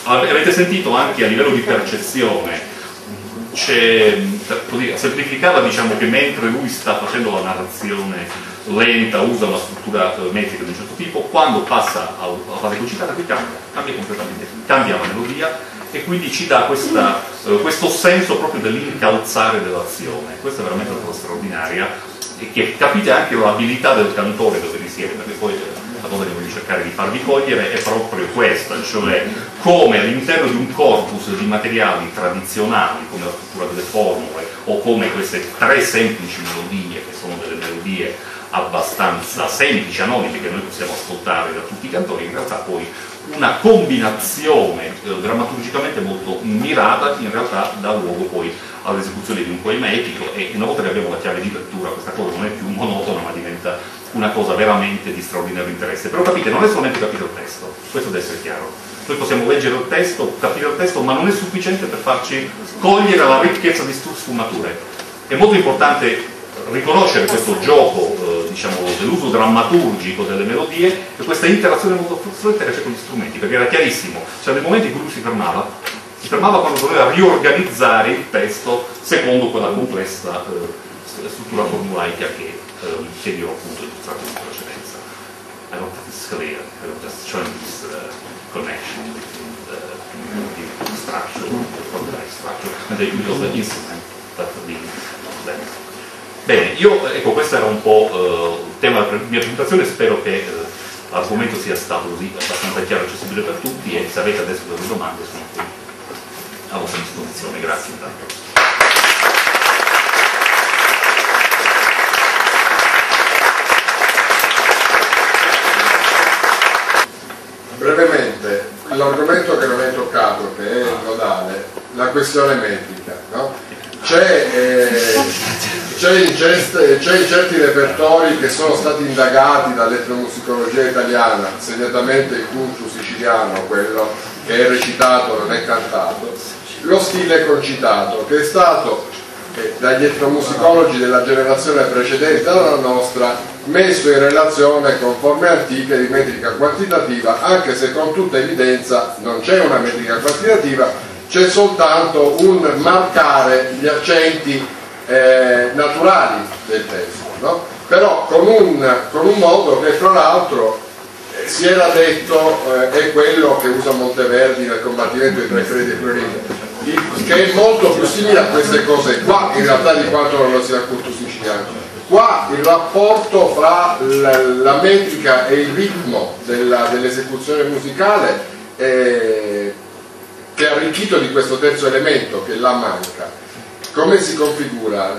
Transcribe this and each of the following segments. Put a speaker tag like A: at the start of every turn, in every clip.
A: Avete sentito anche a livello di percezione, semplificava, diciamo, che mentre lui sta facendo la narrazione lenta, usa una struttura metrica di un certo tipo, quando passa alla fase concitata qui cambia completamente, cambia la melodia e quindi ci dà questo senso proprio dell'incalzare dell'azione. Questa è veramente una cosa straordinaria e che capite anche l'abilità del cantore dove risiede, perché poi la cosa che voglio cercare di farvi cogliere è proprio questa, cioè come all'interno di un corpus di materiali tradizionali come la struttura delle formule o come queste tre semplici melodie che sono delle melodie abbastanza semplici, anonime, che noi possiamo ascoltare da tutti i cantori, in realtà poi una combinazione drammaturgicamente molto mirata in realtà dà luogo poi all'esecuzione di un poema epico e una volta che abbiamo la chiave di lettura questa cosa non è più monotona ma diventa una cosa veramente di straordinario interesse. Però capite, non è solamente capire il testo, questo deve essere chiaro. Noi possiamo leggere il testo, capire il testo, ma non è sufficiente per farci cogliere la ricchezza di sfumature. È molto importante riconoscere questo gioco, diciamo, dell'uso drammaturgico delle melodie e questa interazione molto stretta che c'è con gli strumenti, perché era chiarissimo, c'erano dei momenti in cui lui si fermava quando doveva riorganizzare il testo secondo quella complessa struttura formulaica che vi ho appunto illustrato in precedenza. I don't think it's clear, I was just showing this connection between the structure, the formulaic structure, and the use of the instrument that the Bene, ecco, questo era un po' il tema della mia presentazione, spero che l'argomento sia stato così abbastanza chiaro e accessibile per tutti e se avete adesso delle domande sono qui a vostra disposizione. Grazie intanto.
B: Brevemente, l'argomento che non è toccato, che è nodale, la questione metrica, no? C'è in certi repertori che sono stati indagati dall'etnomusicologia italiana, segnatamente il culto siciliano, quello che è recitato non è cantato, lo stile concitato, che è stato dagli etnomusicologi della generazione precedente alla nostra messo in relazione con forme antiche di metrica quantitativa, anche se con tutta evidenza non c'è una metrica quantitativa, c'è soltanto un marcare gli accenti naturali del testo, no? Però con un modo che fra l'altro si era detto è quello che usa Monteverdi nel combattimento di Tre Credi e Clorinda, che è molto più simile a queste cose qua in realtà di quanto non lo sia il culto siciliano. Qua il rapporto fra la metrica e il ritmo dell'esecuzione musicale che è arricchito di questo terzo elemento che là manca. Come si configura?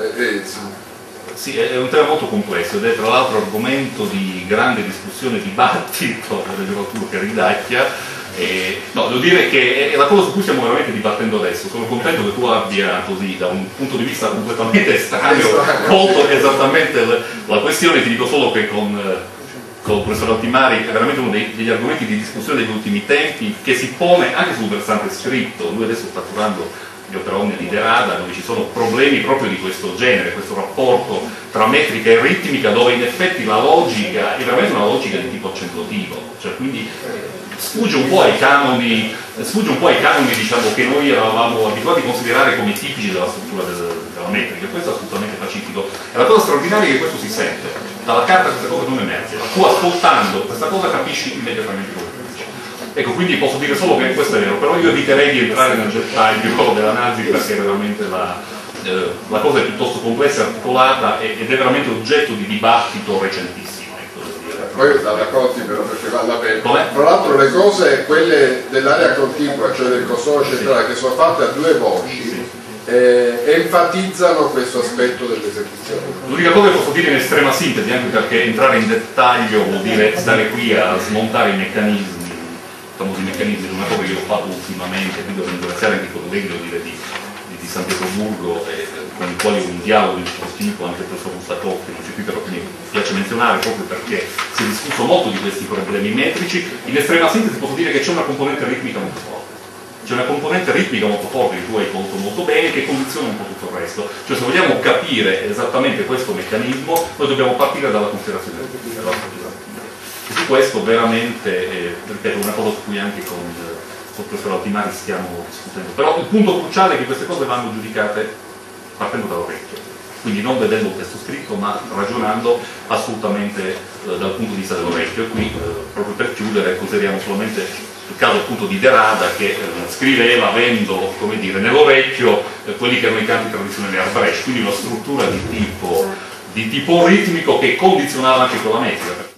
A: Sì, è un tema molto complesso ed è tra l'altro argomento di grande discussione e dibattito nella letteratura che ridacchia. No, devo dire che è la cosa su cui stiamo veramente dibattendo adesso. Sono contento che tu abbia così, da un punto di vista completamente estraneo, colto esattamente la questione. Ti dico solo che con il professor Altimari è veramente uno degli argomenti di discussione degli ultimi tempi che si pone anche sul versante scritto. Lui adesso sta curando gli opera omnia di Derada, dove ci sono problemi proprio di questo genere, questo rapporto tra metrica e ritmica, dove in effetti la logica è veramente una logica di tipo accentuativo, cioè quindi sfugge un po' ai canoni diciamo, che noi eravamo abituati a considerare come tipici della struttura della metrica. Questo è assolutamente pacifico e la cosa straordinaria è che questo si sente dalla carta, questa cosa non emerge, tu ascoltando questa cosa capisci immediatamente quello che dice. Ecco, quindi posso dire solo che questo è vero, però io eviterei di entrare nel dettaglio dell'analisi perché veramente la cosa è piuttosto complessa e articolata ed è veramente oggetto di dibattito recentissimo.
B: Poi dalla Conti però perché vale la pena. Tra l'altro le cose, quelle dell'area contigua, cioè del costolo centrale, che sono fatte a due voci, enfatizzano questo aspetto dell'esecuzione.
A: L'unica cosa che posso dire in estrema sintesi, anche perché entrare in dettaglio vuol dire stare qui a smontare i meccanismi, i famosi meccanismi di una cosa che io ho fatto ultimamente, quindi devo ringraziare anche i colleghi di San Pietroburgo con i quali un dialogo di questo tipo, anche il professor Mustacocchi, non c'è qui, però mi piace menzionare proprio perché si è discusso molto di questi problemi metrici. In estrema sintesi posso dire che c'è una componente ritmica molto forte. C'è una componente ritmica molto forte che tu hai colto molto bene, che condiziona un po' tutto il resto. Cioè se vogliamo capire esattamente questo meccanismo, noi dobbiamo partire dalla considerazione ritmica. E su questo veramente, ripeto, una cosa su cui anche con sul professor Altimari stiamo discutendo. Però il punto cruciale è che queste cose vanno giudicate partendo dall'orecchio, quindi non vedendo il testo scritto ma ragionando assolutamente dal punto di vista dell'orecchio. E qui proprio per chiudere consideriamo solamente il caso appunto di De Rada, che scriveva avendo, come dire, nell'orecchio quelli che erano i canti tradizionali a Brecht, quindi una struttura di tipo ritmico che condizionava anche quella metrica.